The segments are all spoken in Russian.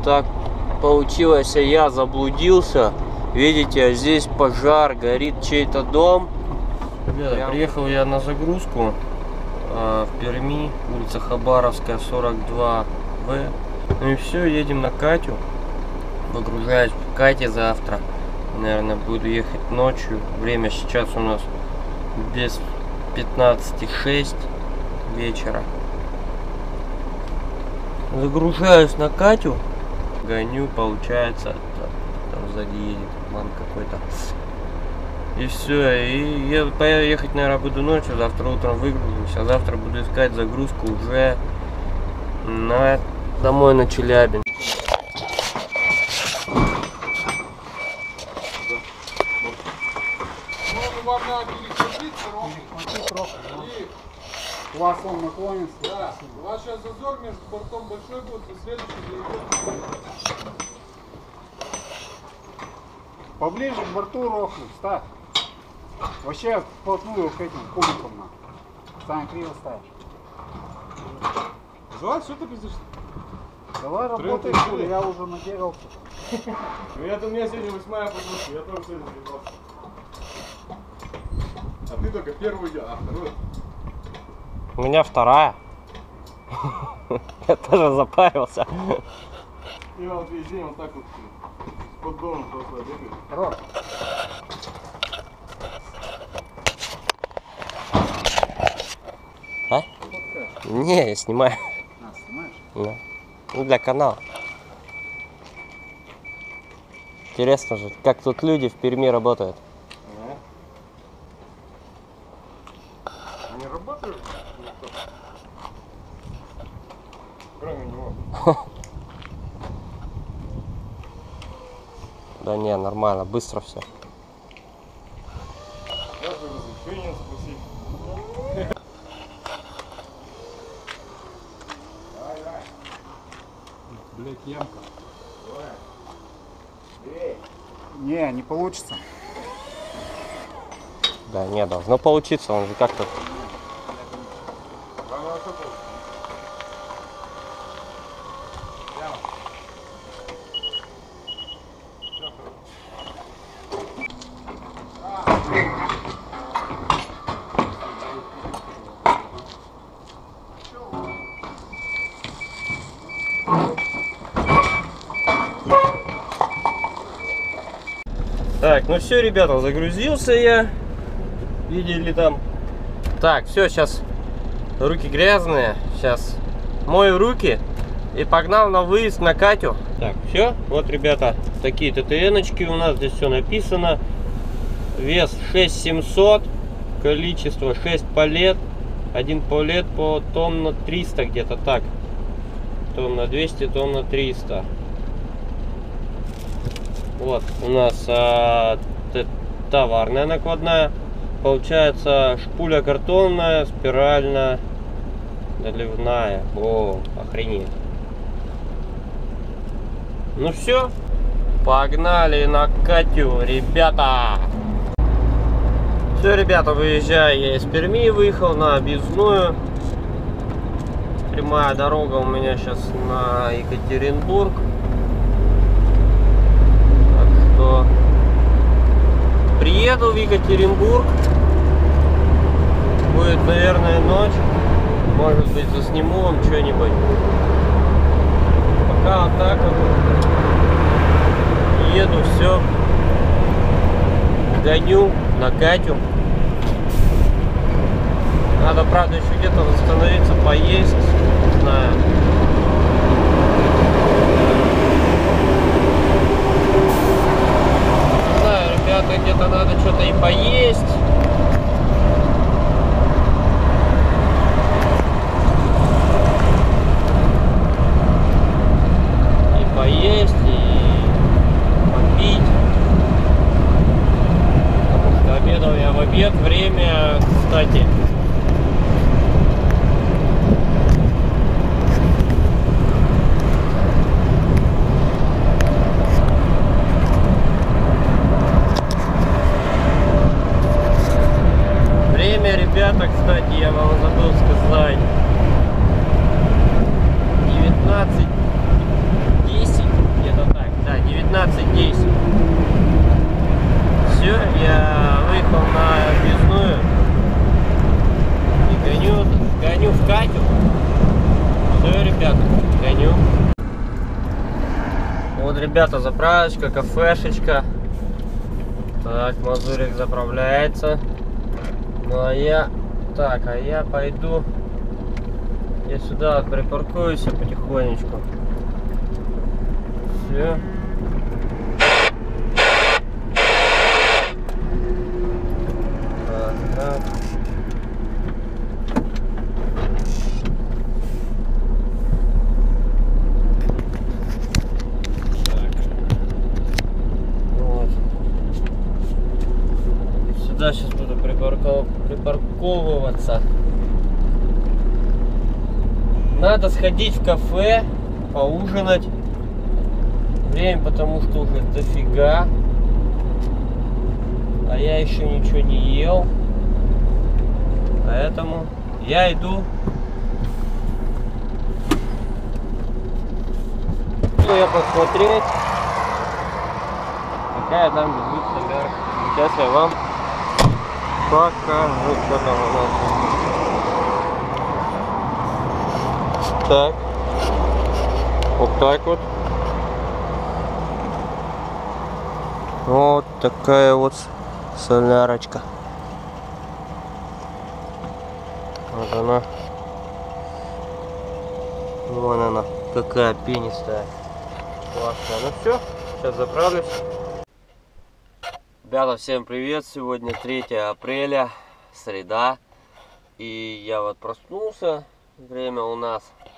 Так получилось, я заблудился. Видите, здесь пожар, горит чей-то дом. Ребята, приехал я на загрузку в Перми, улица Хабаровская, 42В. Ну и все, едем на Катю. Выгружаюсь в Кате завтра. Наверное, буду ехать ночью. Время сейчас у нас без 15:06 вечера. Загружаюсь на Катю. Гоню, получается, там сзади едет ман какой-то. И все, и я ехать, наверное, буду ночью, завтра утром выгружусь, а завтра буду искать загрузку уже домой на Челябинск. Вам надо перехватить трохи. У вас он наклонится. Да. У вас сейчас зазор между бортом большой будет, и следующий зайдет. Поближе к борту рохлю, ставь. Вообще вплотную к этим кубикам на. Стань криво ставишь. Злат, что ты пиздишь? Давай работай, хули, я уже нагерался. Ну я-то у меня сегодня 8-я подушка, я тоже сегодня заебался. А ты только первую, а вторую? У меня 2-я. Я тоже запарился. Я вот весь день вот так вот под домом просто бегаю. Хорош. А? Не, я снимаю. А, снимаешь? Да. Ну, для канала. Интересно же, как тут люди в Перми работают. Они работают? Кроме него. Да не, нормально, быстро все. Даже разрешение спросить. Блять, ямка. Не получится. Да, не должно получиться, он же как-то... Так, ну все, ребята, загрузился я. Видели там. Так, все, сейчас руки грязные. Сейчас мою руки и погнал на выезд на Катю. Так, все, вот, ребята, такие ТТНочки у нас. Здесь все написано. Вес 6700, количество 6 палет. Один палет по тонна 300, где-то так. Тонна 200, тонна 300. Вот у нас товарная накладная. Получается шпуля картонная, спирально доливная. О, охренеть. Ну все, погнали на Катю, ребята. Все, ребята, выезжаю я из Перми, выехал на объездную. Прямая дорога у меня сейчас на Екатеринбург. Приеду в Екатеринбург, будет, наверное, ночь, может быть, засниму вам что-нибудь. Пока вот так вот еду, все, гоню на Катю. Надо, правда, еще где-то остановиться, поесть, не знаю. Где-то надо что-то и поесть. И поесть, и попить. Потому что обедал я в обед. Время, кстати, ребята, кстати, я вам забыл сказать, 19:10. 12:10. Все, я выехал на объездную и гоню в Катю. Все, ребята, гоню. Вот, ребята, заправочка, кафешечка. Так, Мазурик заправляется. Ну а я... Так, а я пойду... Я сюда припаркуюсь потихонечку. Все. Так. Вот. Сюда сейчас буду припарковываться. Надо сходить в кафе, поужинать. Время потому что уже дофига. А я еще ничего не ел. Поэтому я иду. Я посмотреть, какая там будет солярка. Сейчас я вам покажу, что там у нас. Так. Вот так вот. Вот такая вот солярочка. Вот она. Вон она, какая пенистая. Классная. Ну все, сейчас заправлюсь. Ребята, всем привет. Сегодня 3 апреля, среда. И я вот проснулся. Время у нас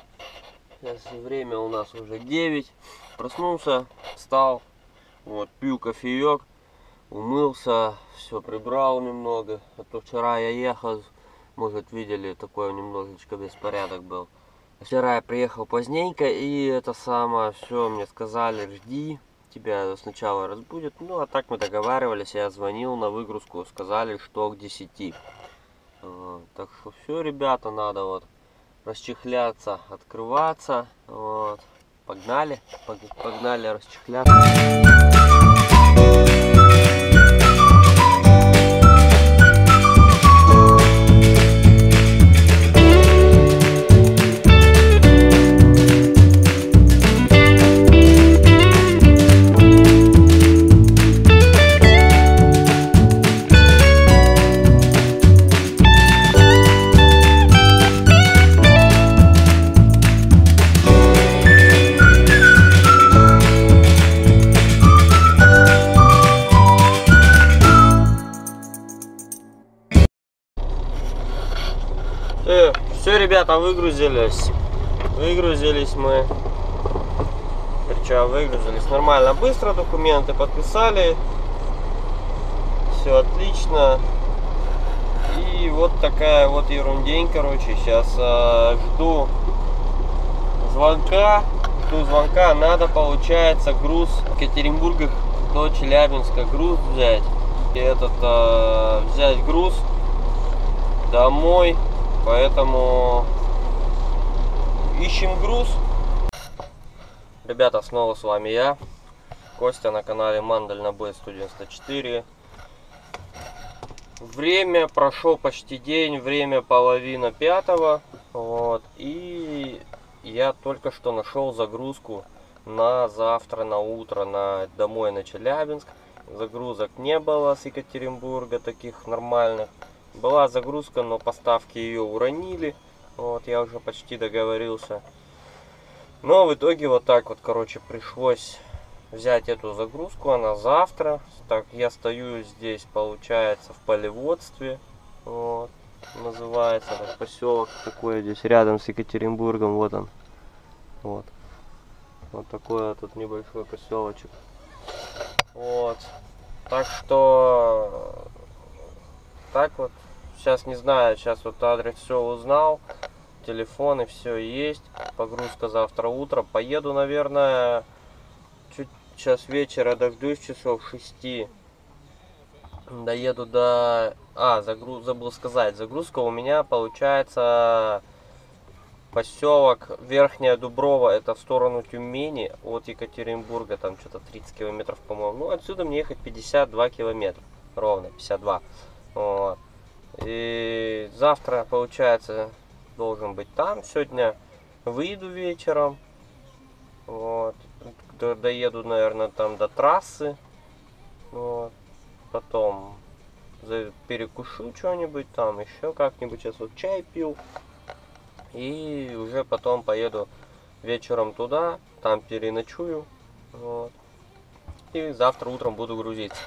уже 9. Проснулся, встал. Вот, пью кофеек, умылся, все прибрал немного. А то вчера я ехал, может видели, такой немножечко беспорядок был. Вчера я приехал поздненько, и это самое, все, мне сказали, жди, тебя сначала разбудят. Ну, а так мы договаривались, я звонил на выгрузку, сказали, что к 10. Так что все, ребята, надо вот расчехляться, открываться. Вот. Погнали, погнали расчехляться. Все, ребята, выгрузились мы. Причем выгрузились нормально, быстро, документы подписали, все отлично. И вот такая вот ерундень, короче. Сейчас жду звонка, надо, получается, груз в Екатеринбурга до Челябинска груз взять. И взять груз домой. Поэтому ищем груз. Ребята, снова с вами я, Костя, на канале Мандальнобой 194. Время, прошел почти день, время 4:30. Вот, и я только что нашел загрузку на завтра, на утро, домой на Челябинск. Загрузок не было с Екатеринбурга, таких нормальных. Была загрузка, но поставки ее уронили. Вот, я уже почти договорился. Но в итоге вот так вот, короче, пришлось взять эту загрузку. Она завтра. Так, я стою здесь, получается, в полеводстве. Вот, называется так, поселок такой здесь рядом с Екатеринбургом. Вот он. Вот. Вот такой вот тут небольшой поселочек. Вот. Так что... Так вот. Сейчас не знаю, сейчас вот адрес все узнал, телефон и все есть. Погрузка завтра утром. Поеду, наверное, чуть сейчас вечера, дождусь часов 6. Доеду до... забыл сказать, загрузка у меня получается поселок Верхняя Дуброва, это в сторону Тюмени, от Екатеринбурга, там что-то 30 километров, по-моему. Ну, отсюда мне ехать 52 километра, ровно 52. Вот. И завтра, получается, должен быть там. Сегодня выйду вечером. Вот. Доеду, наверное, там до трассы. Вот. Потом перекушу что-нибудь там, еще как-нибудь. Сейчас вот чай пил. И уже потом поеду вечером туда, там переночую. Вот. И завтра утром буду грузиться.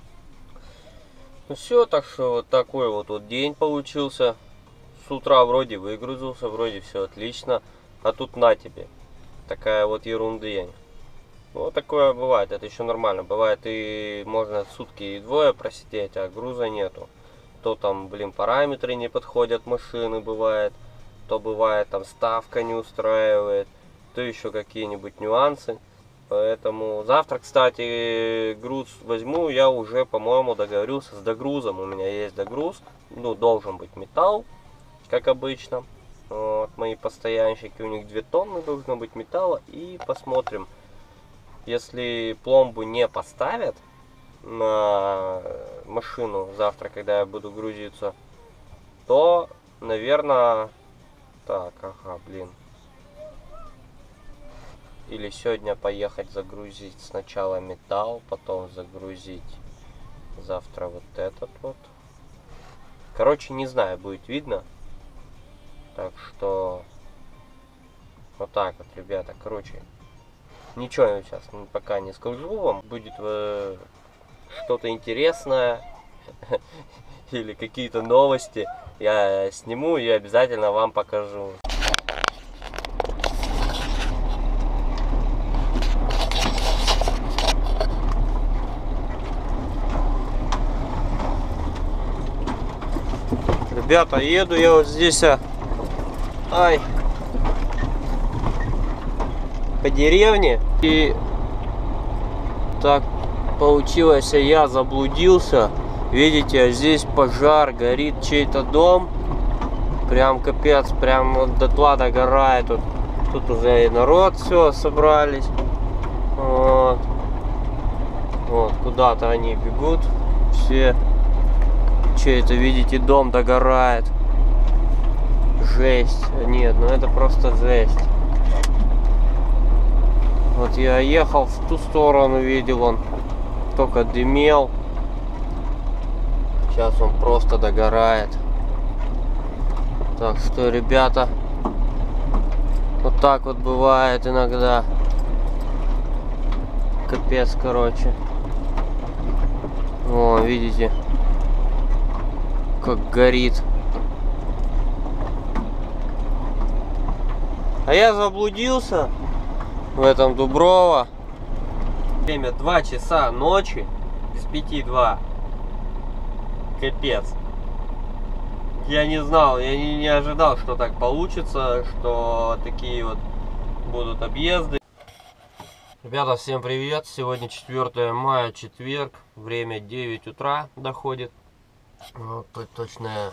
Ну все, так что вот такой вот день получился. С утра вроде выгрузился, вроде все отлично. А тут на тебе. Такая вот ерундень. Ну такое бывает, это еще нормально. Бывает и можно сутки и двое просидеть, а груза нету. То там, блин, параметры не подходят машины, бывает. То бывает там ставка не устраивает. То еще какие-нибудь нюансы. Поэтому завтра, кстати, груз возьму. Я уже, по-моему, договорился с догрузом. У меня есть догруз. Ну, должен быть металл, как обычно. Вот, мои постоянщики, у них 2 тонны должно быть металла. И посмотрим. Если пломбу не поставят на машину завтра, когда я буду грузиться, то, наверное... Так, ага, блин. Или сегодня поехать загрузить сначала металл, потом загрузить завтра вот этот вот. Короче, не знаю, будет видно. Так что вот так вот, ребята. Короче, ничего я сейчас пока не скажу вам. Будет что-то интересное или какие-то новости. Я сниму и обязательно вам покажу. Ребята, еду я вот здесь по деревне. И так получилось, я заблудился. Видите, здесь пожар, горит чей-то дом. Прям капец, прям вот дотла догорает. Тут уже и народ все собрались. Вот куда-то они бегут. Все. Чей-то, видите, дом догорает. Жесть. Нет, ну это просто жесть. Вот я ехал в ту сторону, видел, он только дымел. Сейчас он просто догорает. Так что, ребята, вот так вот бывает иногда. Капец, короче. О, видите, как горит. А я заблудился в этом Дуброво. Время 2 часа ночи. Без 5-2. Капец. Я не знал, я не ожидал, что так получится, что такие вот будут объезды. Ребята, всем привет! Сегодня 4 мая, четверг. Время 9 утра доходит. Вот точное.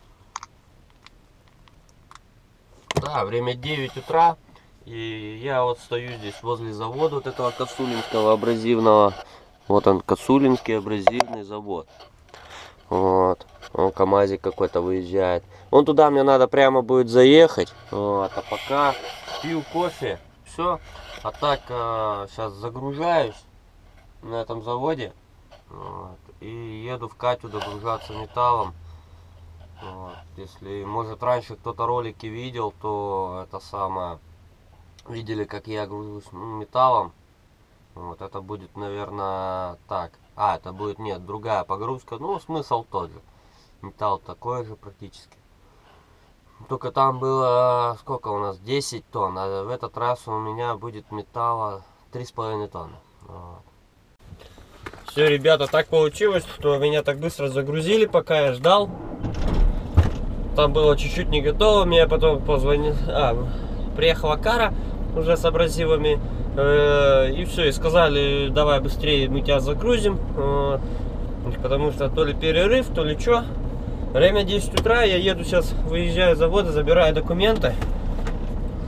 Да, время 9 утра. И я вот стою здесь возле завода вот этого Косулинского абразивного. Вот он, Косулинский абразивный завод. Вот. Он КамАЗик какой-то выезжает. Вон туда мне надо прямо будет заехать. Вот. А пока пью кофе. Все. А так сейчас загружаюсь на этом заводе. Вот. И еду в Катю догружаться металлом. Вот. Если, может, раньше кто-то ролики видел, то это самое... Видели, как я гружусь металлом. Вот. Это будет, наверное, так. Это будет, нет, другая погрузка. Ну, смысл тот же. Металл такой же практически. Только там было, сколько у нас, 10 тонн. А в этот раз у меня будет металла 3,5 тонны. Вот. Все, ребята, так получилось, что меня так быстро загрузили, пока я ждал. Там было чуть-чуть не готово. Меня потом позвонил. Приехала Кара уже с абразивами. И все, и сказали, давай быстрее мы тебя загрузим. Потому что то ли перерыв, то ли что. Время 10 утра, я еду сейчас, выезжаю с завода, забираю документы.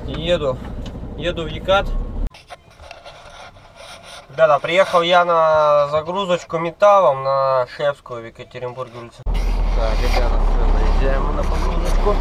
Еду в Екат. Ребята, приехал я на загрузочку металлом на Шефскую в Екатеринбурге улице. Так, ребята, все, заезжаем на погрузочку.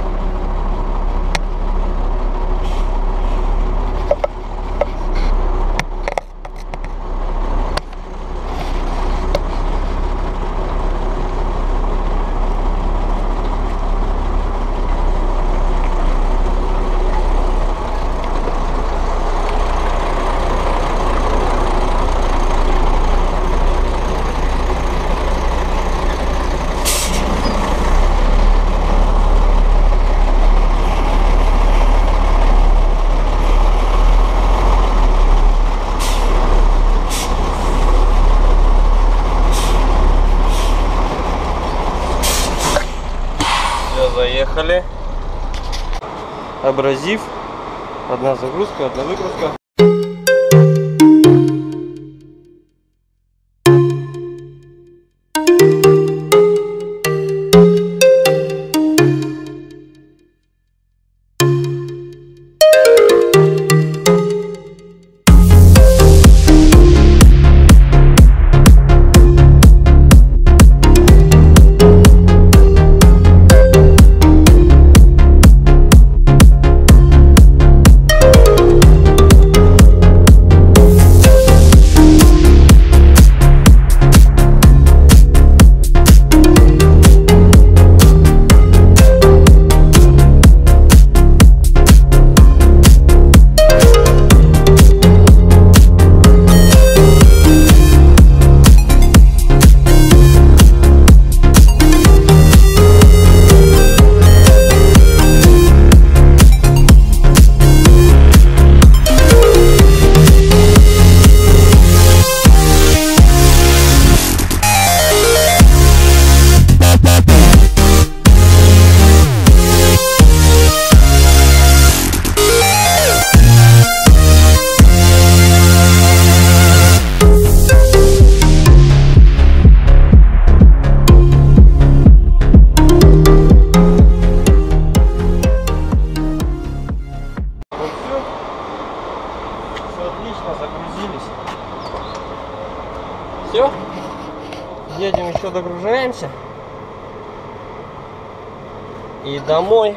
Заехали. Абразив. Одна загрузка, одна выгрузка. Все, едем еще догружаемся и домой.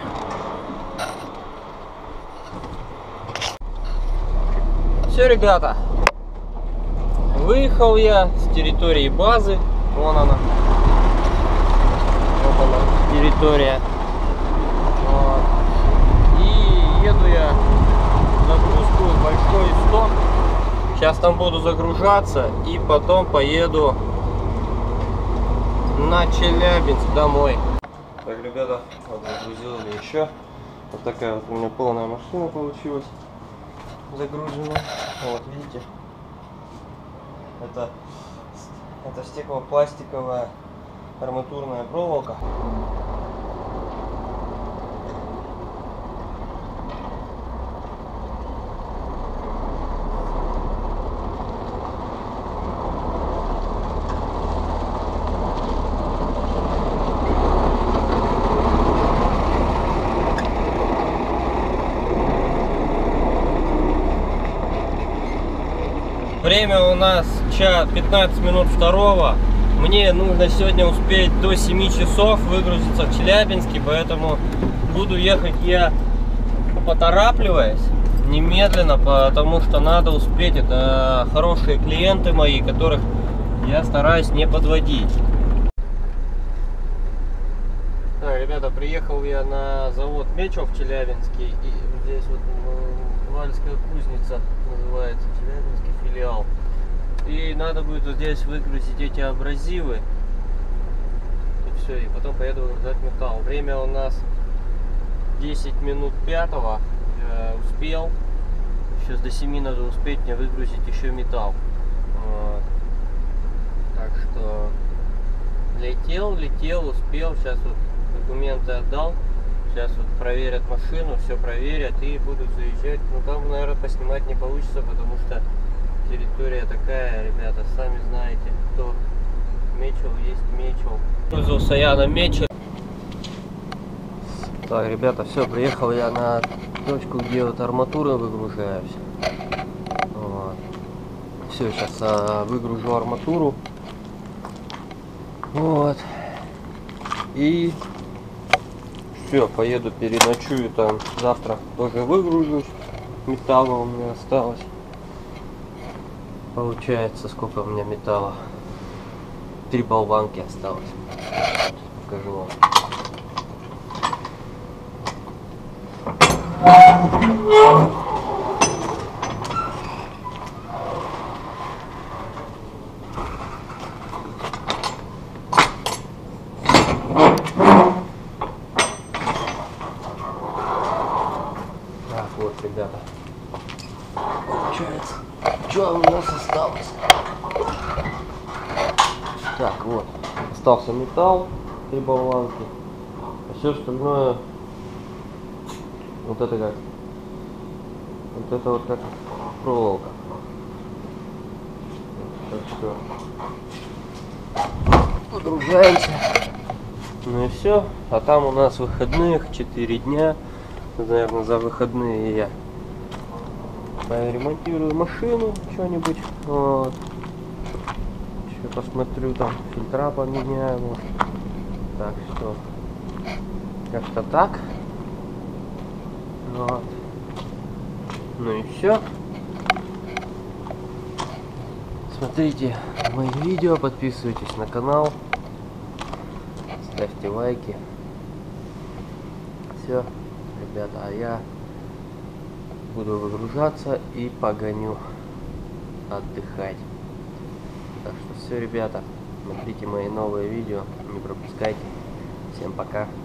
Все, ребята, выехал я с территории базы. Вон она, вот она, территория. Вот. И еду я в загрузку большой сток. Сейчас там буду загружаться и потом поеду на Челябинск домой. Так, ребята, вот загрузил я еще. Вот такая вот у меня полная машина получилась. Загружена. Вот, видите? Это стеклопластиковая арматурная проволока. Время у нас 15 минут второго. Мне нужно сегодня успеть до 7 часов выгрузиться в Челябинске, поэтому буду ехать я поторапливаясь, немедленно, потому что надо успеть. Это хорошие клиенты мои, которых я стараюсь не подводить. Так, ребята, приехал я на завод Мечел в Челябинске, и здесь вот Уральская кузница называется, Челябинский филиал. И надо будет вот здесь выгрузить эти абразивы. И все, и потом поеду выгружать металл. Время у нас 10 минут 5-го. Успел. Сейчас до 7 надо успеть мне выгрузить еще металл. Вот. Так что летел, успел. Сейчас вот документы отдал. Сейчас вот проверят машину, все проверят и будут заезжать. Ну там, наверное, поснимать не получится, потому что территория такая, ребята, сами знаете, кто Мечел есть Мечел. Пользовался я на Мечел. Так, ребята, все, приехал я на точку, где вот арматуры выгружаюсь. Вот. Все, сейчас выгружу арматуру. Вот. И все, поеду, переночую там. Завтра тоже выгружусь. Металла у меня осталось. Получается, сколько у меня металла? 3 болванки осталось. Покажу вам. Так, вот, ребята. Получается, что у нас осталось? Так, вот. Остался металл, 3 болванки. А все остальное... Вот это как? Вот это вот как проволока. Так что... Погружаемся. Ну и все. А там у нас выходных 4 дня. Наверное, за выходные я ремонтирую машину, что-нибудь. Вот. Еще посмотрю, там фильтра поменяю, может. Так что как-то так. Вот. Ну и все. Смотрите мои видео, подписывайтесь на канал, ставьте лайки. Все, ребята, а я буду выгружаться и погоню отдыхать. Так что все, ребята, смотрите мои новые видео, не пропускайте. Всем пока.